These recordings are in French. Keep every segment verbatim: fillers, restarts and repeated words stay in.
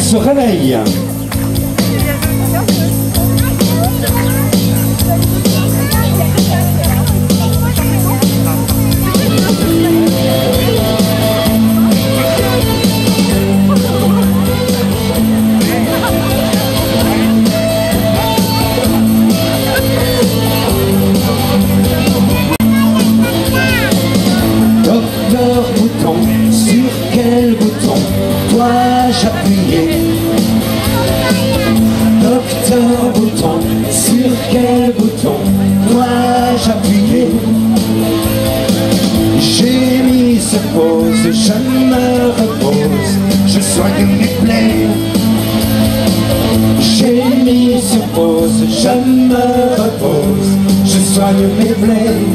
se réveille. Docteur Bouton, sur quel bouton dois-je appuyer? Docteur Bouton, sur quel bouton dois-je appuyer? J'ai mis ce pause, je me repose, je soigne mes plaies. J'ai mis ce pause, je me repose, je soigne mes plaies.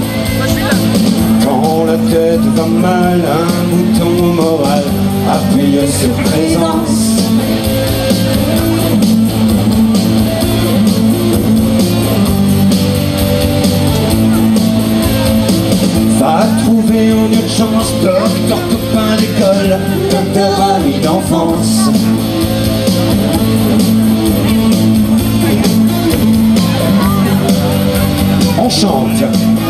Quand la tête va mal, un bouton moral appuie sur présence. Va trouver en urgence docteur copain d'école, docteur ami d'enfance. On chante.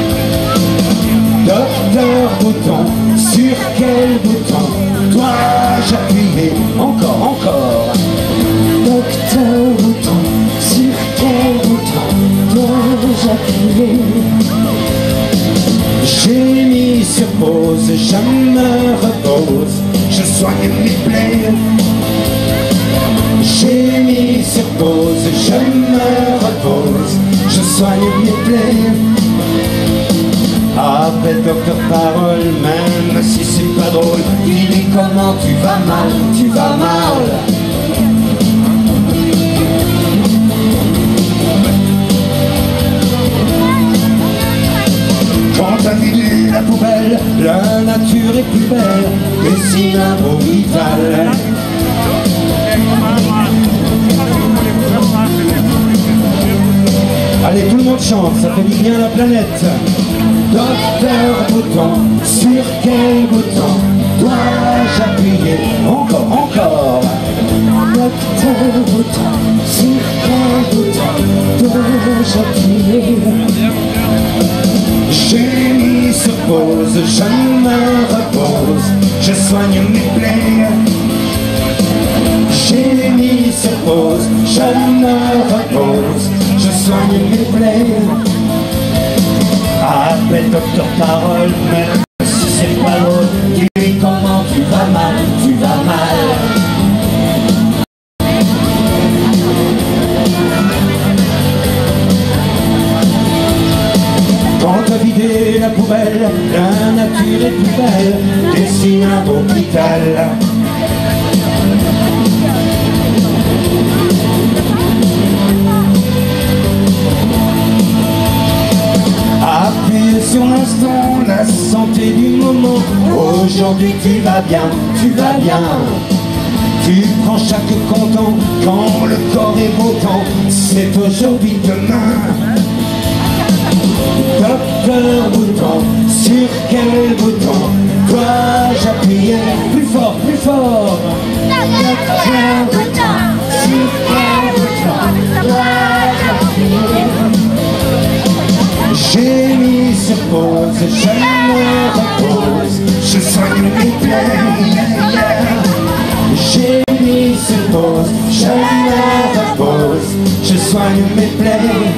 Docteur Bouton, sur quel bouton dois-je appuyer? Encore, encore. Docteur Bouton, sur quel bouton dois-je appuyer? J'ai mis sur pause, je me repose, je soigne mes plaies. J'ai mis sur pause, je me repose, je soigne mes plaies. Appelle docteur parole, même si c'est pas drôle. Dis-lui comment tu vas mal, tu vas mal. Quand t'as vidé la poubelle, la nature est plus belle. Dessine un beau vital. Allez, tout le monde chante, ça fait du bien à la planète. Docteur Bouton, sur quel bouton dois-je appuyer? Encore, encore. Docteur Bouton, sur quel bouton dois-je appuyer? J'ai mis sur pause, je me repose, je soigne mes plaies. J'ai mis sur pause, je me repose, je soigne mes plaies. Appelle docteur parole, même si c'est pas drôle. Dis-lui comment tu vas mal, tu vas mal. Quand t'as vidé la poubelle, la nature est plus belle. Dessine un beau hôpital. Appuie sur l'instant, la santé du moment. Aujourd'hui tu vas bien, tu vas bien. Tu prends chaque content quand le corps est beau temps. C'est aujourd'hui, demain. Docteur Bouton, sur quel bouton dois-je appuyer? Plus fort, plus fort. Docteur Bouton, sur quel bouton dois-je appuyer? J'ai mis sur pause, je me repose, je soigne mes plaies. J'ai mis sur pause, je me repose, je soigne mes plaies.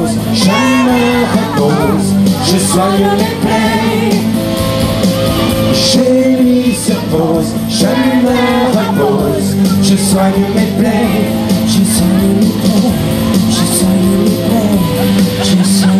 Je soigne mes plaies. Chérie se pose, je me repose, je soigne mes plaies, je soigne mes plaies, je soigne mes plaies, je soigne